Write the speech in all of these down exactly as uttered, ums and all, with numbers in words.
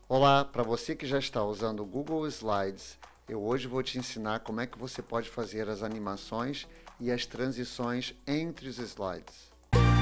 Olá, para você que já está usando o Google Slides, eu hoje vou te ensinar como é que você pode fazer as animações e as transições entre os slides.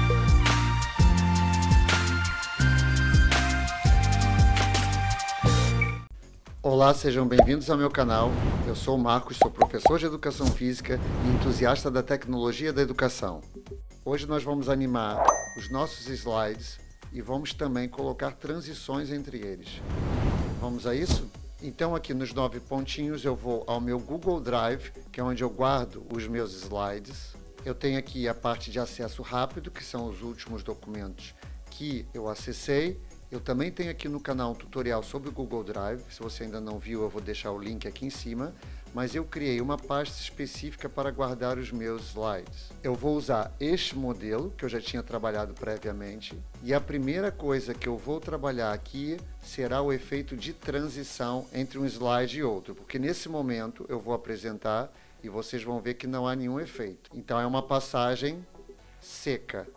Olá, sejam bem-vindos ao meu canal. Eu sou o Marcos, sou professor de Educação Física e entusiasta da tecnologia da educação. Hoje nós vamos animar os nossos slides e vamos também colocar transições entre eles. Vamos a isso? Então aqui nos nove pontinhos eu vou ao meu Google Drive, que é onde eu guardo os meus slides. Eu tenho aqui a parte de acesso rápido, que são os últimos documentos que eu acessei. Eu também tenho aqui no canal um tutorial sobre o Google Drive. Se você ainda não viu, eu vou deixar o link aqui em cima. Mas eu criei uma pasta específica para guardar os meus slides. Eu vou usar este modelo, que eu já tinha trabalhado previamente. E a primeira coisa que eu vou trabalhar aqui será o efeito de transição entre um slide e outro. Porque nesse momento eu vou apresentar e vocês vão ver que não há nenhum efeito. Então é uma passagem seca.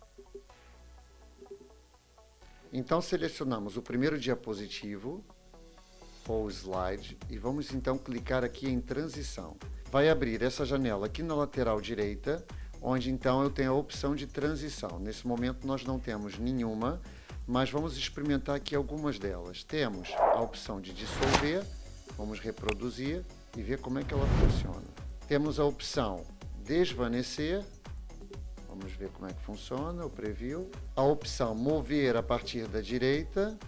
Então selecionamos o primeiro diapositivo, ou slide, e vamos então clicar aqui em transição. Vai abrir essa janela aqui na lateral direita, onde então eu tenho a opção de transição. Nesse momento nós não temos nenhuma, mas vamos experimentar aqui algumas delas. Temos a opção de dissolver, vamos reproduzir e ver como é que ela funciona. Temos a opção desvanecer. Vamos ver como é que funciona o preview. A opção mover a partir da direita.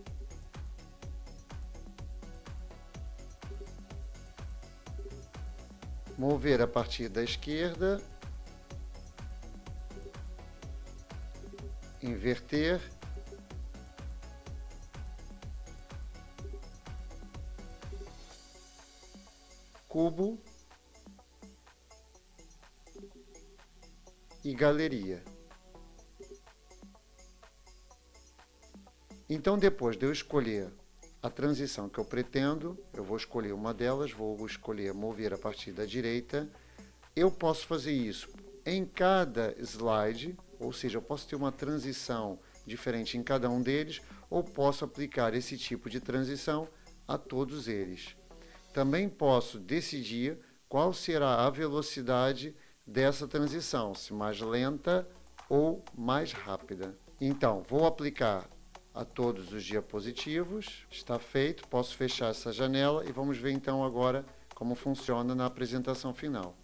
Mover a partir da esquerda. Inverter. Cubo. E galeria. Então, depois de eu escolher a transição que eu pretendo, eu vou escolher uma delas, vou escolher mover a partir da direita. Eu posso fazer isso em cada slide, ou seja, eu posso ter uma transição diferente em cada um deles, ou posso aplicar esse tipo de transição a todos eles. Também posso decidir qual será a velocidade dessa transição, se mais lenta ou mais rápida. Então, vou aplicar a todos os diapositivos. Está feito, posso fechar essa janela e vamos ver então agora como funciona na apresentação final.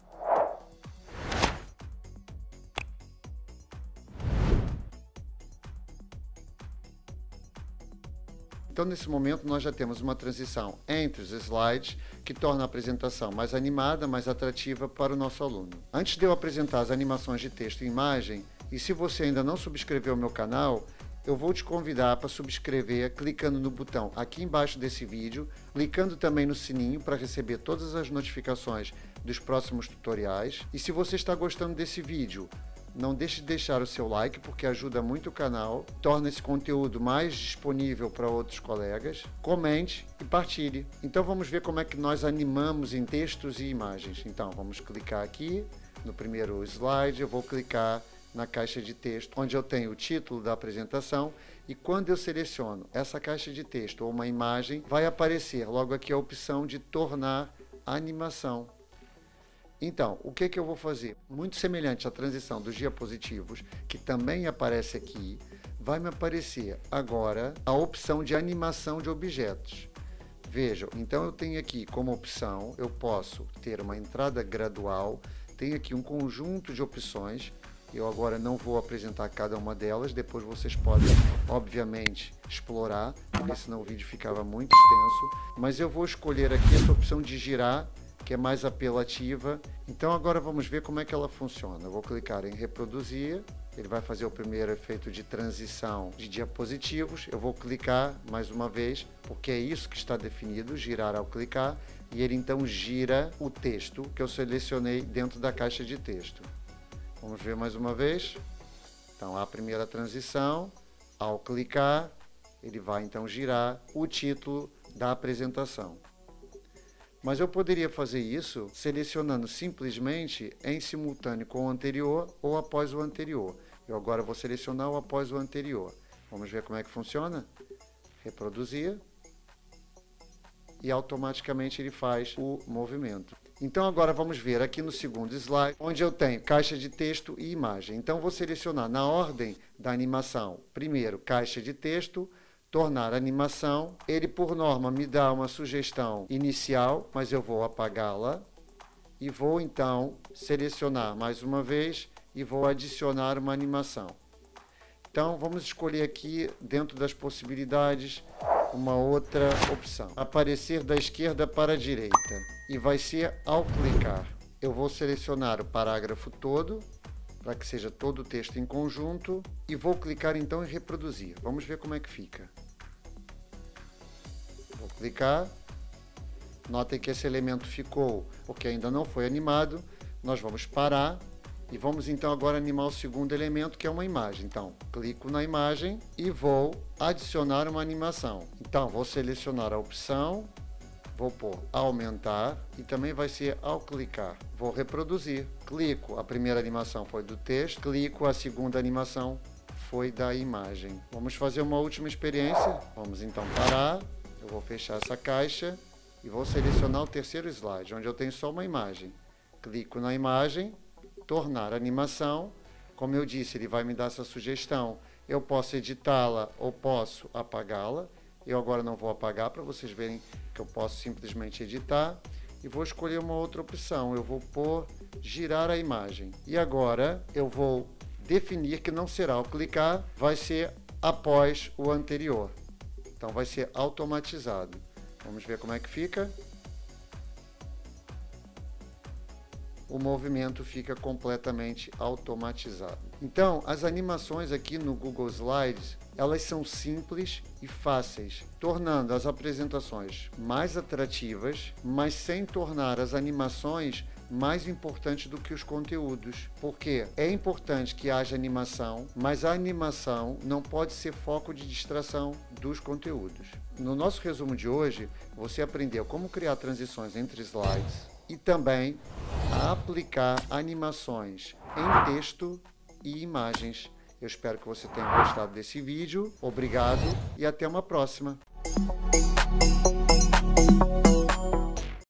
Então, nesse momento, nós já temos uma transição entre os slides que torna a apresentação mais animada, mais atrativa para o nosso aluno. Antes de eu apresentar as animações de texto e imagem, e se você ainda não subscreveu o meu canal, eu vou te convidar para subscrever clicando no botão aqui embaixo desse vídeo, clicando também no sininho para receber todas as notificações dos próximos tutoriais. E se você está gostando desse vídeo, não deixe de deixar o seu like, porque ajuda muito o canal, torna esse conteúdo mais disponível para outros colegas. Comente e partilhe. Então vamos ver como é que nós animamos em textos e imagens. Então vamos clicar aqui no primeiro slide, eu vou clicar na caixa de texto, onde eu tenho o título da apresentação, e quando eu seleciono essa caixa de texto ou uma imagem, vai aparecer logo aqui a opção de tornar animação. Então, o que que eu vou fazer? Muito semelhante à transição dos diapositivos, que também aparece aqui, vai me aparecer agora a opção de animação de objetos. Vejam, então eu tenho aqui como opção, eu posso ter uma entrada gradual, tenho aqui um conjunto de opções. Eu agora não vou apresentar cada uma delas, depois vocês podem, obviamente, explorar, porque senão o vídeo ficava muito extenso. Mas eu vou escolher aqui essa opção de girar, que é mais apelativa. Então agora vamos ver como é que ela funciona. Eu vou clicar em reproduzir, ele vai fazer o primeiro efeito de transição de diapositivos. Eu vou clicar mais uma vez, porque é isso que está definido, girar ao clicar, e ele então gira o texto que eu selecionei dentro da caixa de texto. Vamos ver mais uma vez. Então, a primeira transição, ao clicar, ele vai então girar o título da apresentação. Mas eu poderia fazer isso selecionando simplesmente em simultâneo com o anterior ou após o anterior. Eu agora vou selecionar o após o anterior. Vamos ver como é que funciona? reproduzir, e automaticamente ele faz o movimento. Então agora vamos ver aqui no segundo slide, onde eu tenho caixa de texto e imagem. Então vou selecionar na ordem da animação, primeiro caixa de texto, tornar animação. Ele por norma me dá uma sugestão inicial, mas eu vou apagá-la e vou então selecionar mais uma vez e vou adicionar uma animação. Então vamos escolher aqui dentro das possibilidades uma outra opção. Aparecer da esquerda para a direita. E vai ser ao clicar. Eu vou selecionar o parágrafo todo, para que seja todo o texto em conjunto. E vou clicar então em reproduzir. Vamos ver como é que fica. Vou clicar. Notem que esse elemento ficou, porque ainda não foi animado. Nós vamos parar. E vamos então agora animar o segundo elemento, que é uma imagem. Então, clico na imagem e vou adicionar uma animação. Então, vou selecionar a opção, vou pôr aumentar e também vai ser ao clicar. Vou reproduzir. Clico, a primeira animação foi do texto, clico, a segunda animação foi da imagem. Vamos fazer uma última experiência. Vamos então parar, eu vou fechar essa caixa e vou selecionar o terceiro slide, onde eu tenho só uma imagem. Clico na imagem, tornar animação, como eu disse, ele vai me dar essa sugestão, eu posso editá-la ou posso apagá-la, eu agora não vou apagar para vocês verem que eu posso simplesmente editar, e vou escolher uma outra opção, eu vou pôr girar a imagem, e agora eu vou definir que não será ao clicar, vai ser após o anterior, então vai ser automatizado. Vamos ver como é que fica. O movimento fica completamente automatizado. Então, as animações aqui no Google Slides, elas são simples e fáceis, tornando as apresentações mais atrativas, mas sem tornar as animações mais importantes do que os conteúdos. Porque é importante que haja animação, mas a animação não pode ser foco de distração dos conteúdos. No nosso resumo de hoje, você aprendeu como criar transições entre slides, e também a aplicar animações em texto e imagens. Eu espero que você tenha gostado desse vídeo. Obrigado e até uma próxima.